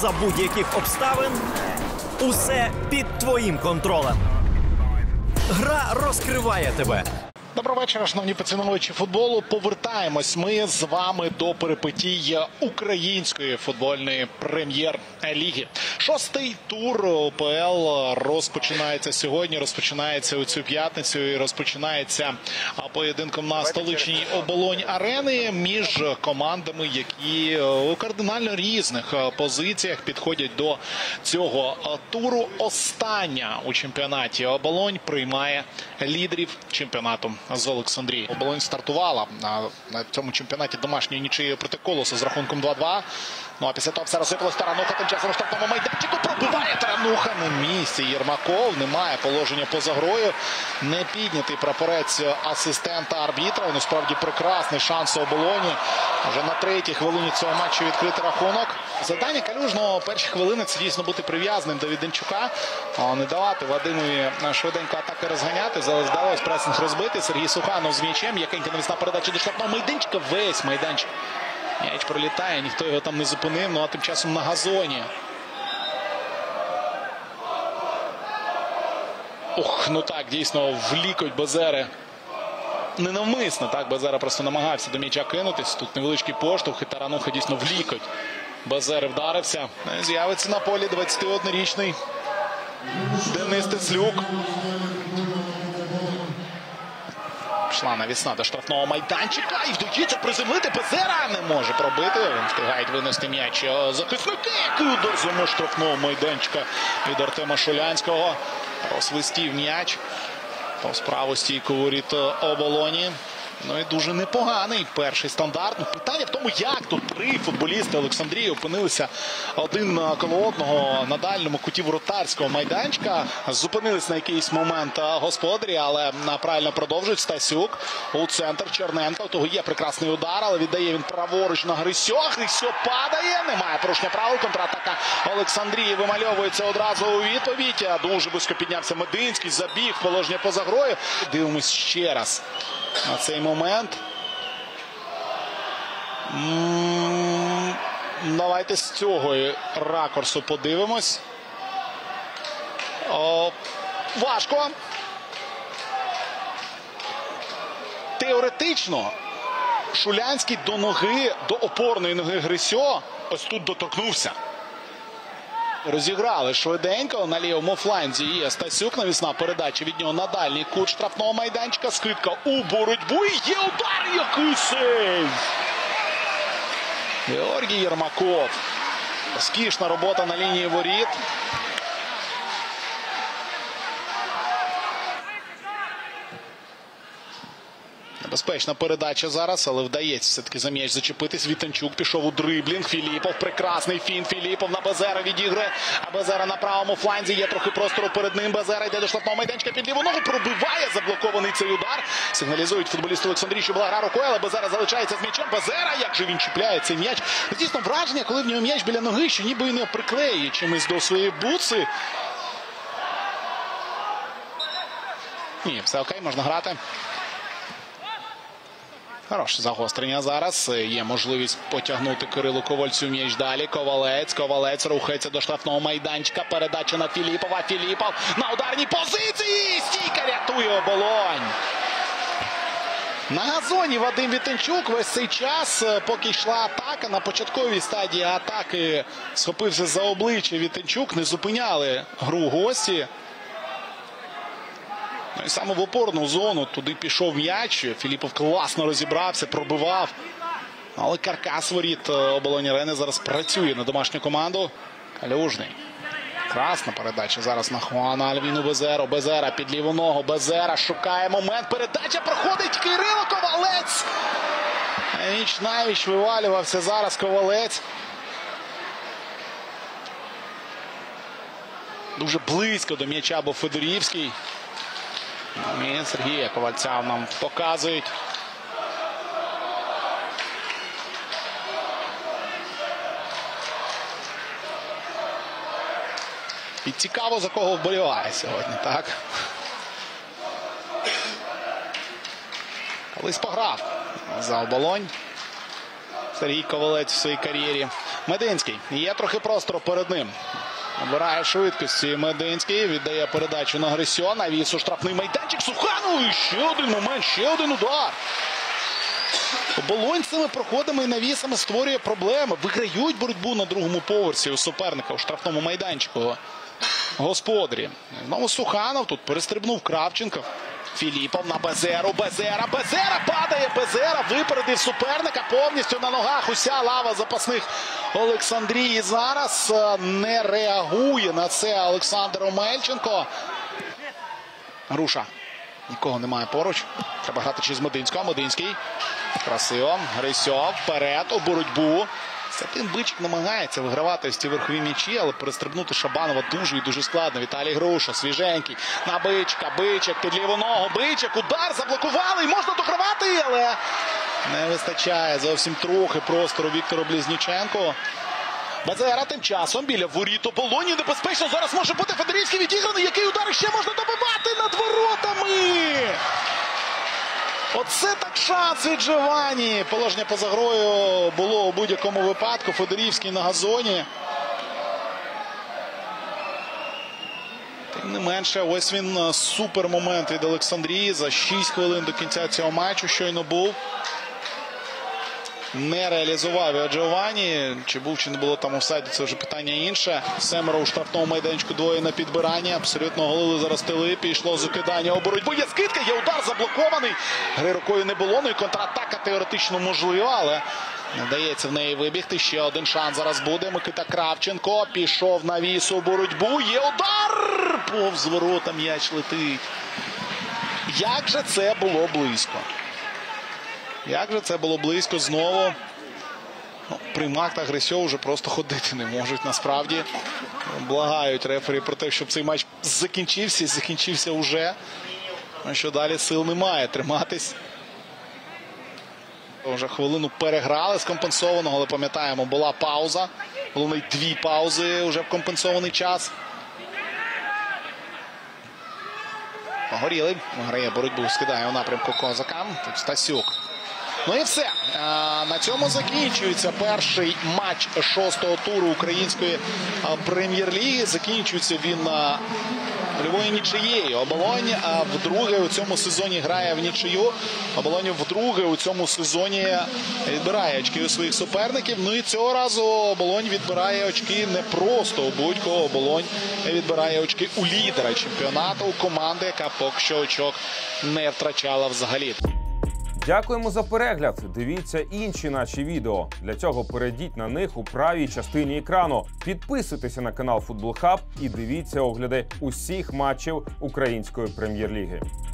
за будь-яких обставин усе під твоїм контролем. Гра розкриває тебе. Доброго вечора, шановні поціновувачі футболу. Повертаємось ми з вами до перипетій української футбольної прем'єр-ліги. Шостий тур УПЛ розпочинається сьогодні, розпочинається у цю п'ятницю і розпочинається поєдинком на столичній Оболонь-арени між командами, які у кардинально різних позиціях підходять до цього туру. Остання у чемпіонаті Оболонь приймає лідерів чемпіонату з Олександрії. Оболонь стартувала на цьому чемпіонаті домашньої нічиєю проти Колосу з рахунком 2-2. Ну а після того все розсипалось. Тарануха тим часом у штрафному майданчику пробиває Тарануха на місці. Єрмаков, немає положення поза грою. Не піднятий прапорець асистента арбітра. Ну, справді прекрасний шанс у Оболоні. Вже на третій хвилині цього матчу відкрити рахунок. Завдання Калюжного перші хвилини – це дійсно бути прив'язаним до Віденчука. Не давати Вадимові швиденько атаки розганяти. Вдалося пресинг розбити. Сергій Суханов з м'ячем. Якенька навісна передача до штрафного майданчика. Весь майданчик. М'яч пролітає, ніхто його там не зупинив. Ну а тим часом на газоні. Ох, ну так, дійсно, в лікоть Безери. Ненавмисно, так, Безера просто намагався до м'яча кинутись. Тут невеличкий поштовх, і Тарануха дійсно в лікоть Безери вдарився. З'явиться на полі 21-річний Денис Тецлюк. Пішла навісна до штрафного майданчика і вдається приземлити. Безера не може пробити. Встигають винести м'яч захисники. Який удар зону штрафного майданчика від Артема Шулянського. Просвистів м'яч. По справу стійку воріт Оболоні. Ну і дуже непоганий перший стандарт. Ну, питання в тому, як тут три футболісти Олександрії опинилися один коло одного на дальньому куті воротарського майданчика. Зупинились на якийсь момент господарі, але правильно продовжують. Стасюк у центр. Черненко. У того є прекрасний удар, але віддає він праворуч на Грисьо. Грисьо падає. Немає порушення правил. Контратака Олександрії вимальовується одразу у відповідь. Дуже близько піднявся Мединський. Забіг. Положення поза грою. Дивимось ще раз на цей момент. Давайте з цього ракурсу подивимось. Важко. Теоретично Шулянський до ноги, до опорної ноги Грисьо ось тут доторкнувся. Розіграли швиденько. На лівому фланзі є Стасюк. Навісна передача від нього на дальній кут штрафного майданчика. Скидка у боротьбу. І є удар. Який сейв! Георгій Єрмаков. Розкішна робота на лінії воріт. Небезпечна передача зараз, але вдається все-таки за м'яч зачепитись. Вітанчук пішов у дриблінг. Філіпов, прекрасний фінт. Філіпов на Безера відіграє. А Безера на правому фланзі. Є трохи простору перед ним. Безера йде до штрафного майданчика під ліву ногу. Пробиває заблокований цей удар. Сигналізують футболісти Олександрії, що була гра рукою, але Безера залишається з м'ячем. Безера, як же він чіпляє цей м'яч. Дійсно враження, коли в нього м'яч біля ноги, що ніби і не приклеює чимось до своєї буци. Ні, все окей, можна грати. Хороше загострення зараз. Є можливість потягнути Кирилу Ковальцю м'яч далі. Ковалець. Ковалець рухається до штрафного майданчика. Передача на Філіпова. Філіпов на ударній позиції. Стійка рятує Оболонь. На газоні Вадим Вітенчук весь цей час, поки йшла атака, на початковій стадії атаки схопився за обличчя Вітенчук. Не зупиняли гру гості. Ну і саме в опорну зону туди пішов м'яч. Філіпов класно розібрався, пробивав. Але каркас воріт Оболонь-арени зараз працює на домашню команду. Калюжний. Красна передача зараз на Хуана Альвіну Безеру. Безера під ліву ногу. Безера шукає момент. Передача проходить. Кирило Ковалець. Ніч навіч вивалювався зараз Ковалець. Дуже близько до м'яча був Федорівський. І Сергія Ковальця нам показують. І цікаво, за кого вболіває сьогодні, так? Колись пограв за Оболонь. Сергій Ковалець в своїй кар'єрі. Мединський. Є трохи простору перед ним. Набирає швидкості Мединський. Віддає передачу на Грисьо. Навіс у штрафний майданчик. Суханов. Ще один момент, ще один удар. Оболонь цими проходами і навісами створює проблеми. Виграють боротьбу на другому поверсі у суперника у штрафному майданчику. Господарі. Знову Суханов. Тут перестрибнув Кравченко. Філіпов на Безеру. Безера падає. Безера випередив суперника повністю на ногах. Уся лава запасних Олександрії зараз не реагує на це Олександр Омельченко. Груша. Нікого немає поруч. Треба грати через Мединського. Мединський. Красиво. Грисьо вперед у боротьбу. Сатин Бичик намагається вигравати ось ці верхові м'ячі, але перестрибнути Шабанова дуже і дуже складно. Віталій Груша, свіженький, на Бичика, Бичик під ліву ногу, Бичик, удар, заблокували, і можна догравати, але не вистачає зовсім трохи простору Віктору Близніченку. Базера тим часом біля воріт Оболоні, небезпечно, зараз може бути Федорівський відіграний, який удар ще можна добивати над воротами! Оце так шанс від Джованні. Положення поза грою було у будь-якому випадку. Федорівський на газоні. Тим не менше, ось він супермомент від Олександрії. За 6 хвилин до кінця цього матчу щойно був. Не реалізував його Джованні. Чи був, чи не було там офсайду, це вже питання інше. Семеро у штрафному майданчику, двоє на підбиранні. Абсолютно голили зараз тили. Пішло закидання у боротьбу. Є скидка, є удар заблокований. Гри рукою не було. Ну і контратака теоретично можлива, але не вдається в неї вибігти. Ще один шанс зараз буде. Микита Кравченко пішов на віс у боротьбу. Є удар! Повз ворота м'яч летить. Як же це було близько? Як же це було близько знову. Примак та Грисьо вже просто ходити не можуть насправді. Благають рефері про те, щоб цей матч закінчився вже. А що далі сил немає триматись. Вже хвилину переграли з компенсованого, але пам'ятаємо, була пауза. Було навіть 2 паузи вже в компенсований час. Погорілий. Грає боротьбу, скидає у напрямку Козака. Тут Стасюк. Ну і все. На цьому закінчується перший матч 6-го туру української прем'єр-ліги. Закінчується він нульовою нічиєю. Оболонь вдруге у цьому сезоні грає в нічию. Оболонь вдруге у цьому сезоні відбирає очки у своїх суперників. Ну і цього разу Оболонь відбирає очки не просто у будь-кого. Оболонь відбирає очки у лідера чемпіонату, у команди, яка поки що очок не втрачала взагалі. Дякуємо за перегляд. Дивіться інші наші відео. Для цього перейдіть на них у правій частині екрану. Підписуйтеся на канал Футбол Хаб і дивіться огляди усіх матчів української прем'єр-ліги.